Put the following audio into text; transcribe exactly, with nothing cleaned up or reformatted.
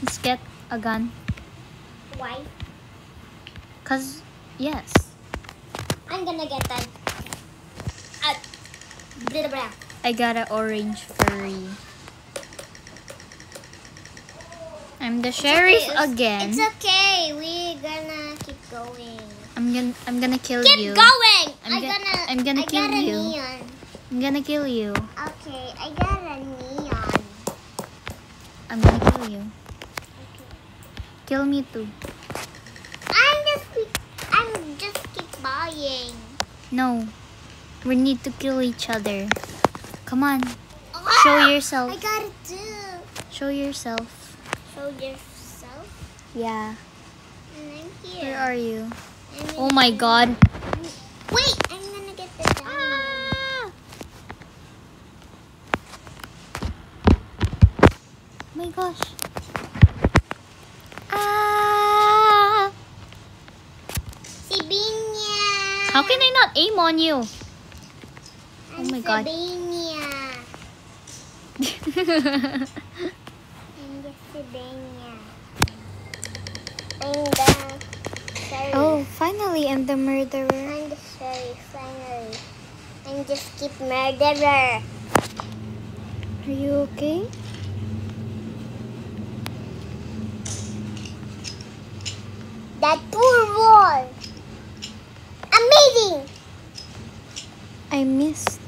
Let's get a gun. Why? Cause, yes. I'm gonna get that. Uh, blah, blah. I got an orange furry. I'm the sheriff okay, it's, again. It's okay. We're gonna keep going. I'm gonna I'm gonna kill Keep you. going. I'm, I'm go- gonna. I'm gonna I kill got a you. neon. I'm gonna kill you. Okay, I got a neon. I'm gonna kill you. Okay. Kill me too. I'm just. I'm just keep buying. No. We need to kill each other. Come on. Ah, Show yourself. I got it too. Show yourself. Show yourself. Yeah. And I'm here. Where are you? I'm Oh my in- god. Wait, I'm gonna get the diamond. Ah! Oh my gosh. Ah! Sibinia. How can I not aim on you? I'm my God. Sibinia. I'm the Sibinia. I'm the sheriff. Oh, finally I'm the murderer. I'm the sheriff, finally. I'm just keep murderer. Are you okay? That poor boy. Amazing. I missed.